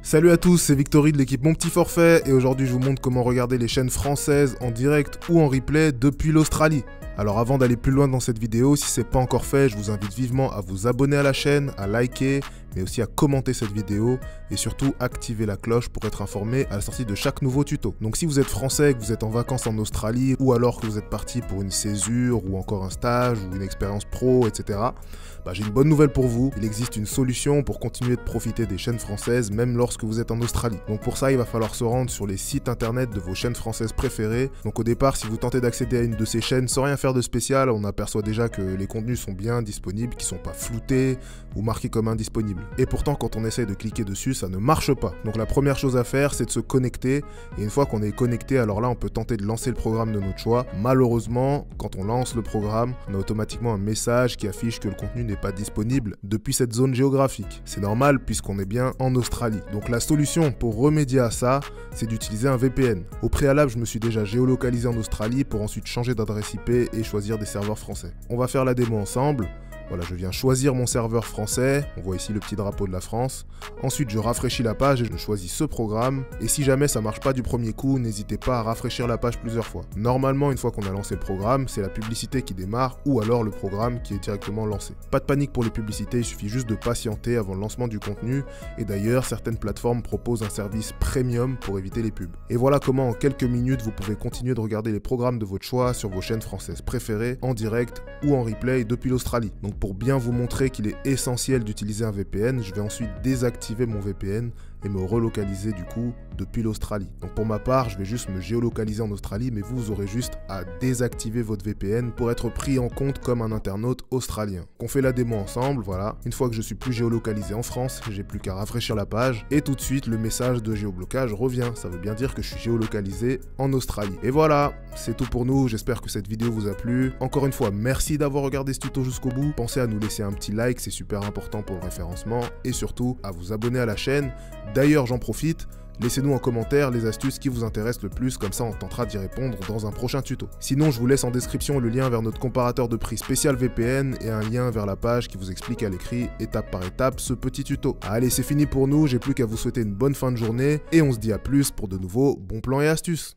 Salut à tous, c'est Victory de l'équipe Mon Petit Forfait et aujourd'hui je vous montre comment regarder les chaînes françaises en direct ou en replay depuis l'Australie. Alors avant d'aller plus loin dans cette vidéo, si c'est pas encore fait, je vous invite vivement à vous abonner à la chaîne, à liker, mais aussi à commenter cette vidéo et surtout activer la cloche pour être informé à la sortie de chaque nouveau tuto. Donc si vous êtes français, que vous êtes en vacances en Australie ou alors que vous êtes parti pour une césure ou encore un stage ou une expérience pro, etc. J'ai une bonne nouvelle pour vous, il existe une solution pour continuer de profiter des chaînes françaises même lorsque vous êtes en Australie. Donc pour ça, il va falloir se rendre sur les sites internet de vos chaînes françaises préférées. Donc au départ, si vous tentez d'accéder à une de ces chaînes sans rien faire de spécial, on aperçoit déjà que les contenus sont bien disponibles, qui sont pas floutés ou marqués comme indisponibles. Et pourtant, quand on essaye de cliquer dessus, ça ne marche pas. Donc la première chose à faire, c'est de se connecter. Et une fois qu'on est connecté, alors là, on peut tenter de lancer le programme de notre choix. Malheureusement, quand on lance le programme, on a automatiquement un message qui affiche que le contenu n'est pas disponible depuis cette zone géographique. C'est normal puisqu'on est bien en Australie. Donc la solution pour remédier à ça, c'est d'utiliser un VPN. Au préalable, je me suis déjà géolocalisé en Australie pour ensuite changer d'adresse IP et choisir des serveurs français. On va faire la démo ensemble. Voilà, je viens choisir mon serveur français, on voit ici le petit drapeau de la France. Ensuite, je rafraîchis la page et je choisis ce programme. Et si jamais ça marche pas du premier coup, n'hésitez pas à rafraîchir la page plusieurs fois. Normalement, une fois qu'on a lancé le programme, c'est la publicité qui démarre ou alors le programme qui est directement lancé. Pas de panique pour les publicités, il suffit juste de patienter avant le lancement du contenu. Et d'ailleurs, certaines plateformes proposent un service premium pour éviter les pubs. Et voilà comment en quelques minutes, vous pouvez continuer de regarder les programmes de votre choix sur vos chaînes françaises préférées, en direct ou en replay depuis l'Australie. Donc pour bien vous montrer qu'il est essentiel d'utiliser un VPN, je vais ensuite désactiver mon VPN et me relocaliser du coup depuis l'Australie. Donc pour ma part, je vais juste me géolocaliser en Australie, mais vous aurez juste à désactiver votre VPN pour être pris en compte comme un internaute australien. On fait la démo ensemble, voilà. Une fois que je suis plus géolocalisé en France, j'ai plus qu'à rafraîchir la page et tout de suite le message de géoblocage revient. Ça veut bien dire que je suis géolocalisé en Australie. Et voilà, c'est tout pour nous. J'espère que cette vidéo vous a plu. Encore une fois, merci d'avoir regardé ce tuto jusqu'au bout. Pensez à nous laisser un petit like, c'est super important pour le référencement et surtout à vous abonner à la chaîne. D'ailleurs, j'en profite, laissez-nous en commentaire les astuces qui vous intéressent le plus, comme ça on tentera d'y répondre dans un prochain tuto. Sinon, je vous laisse en description le lien vers notre comparateur de prix spécial VPN et un lien vers la page qui vous explique à l'écrit, étape par étape, ce petit tuto. Allez, c'est fini pour nous, j'ai plus qu'à vous souhaiter une bonne fin de journée et on se dit à plus pour de nouveaux bons plans et astuces.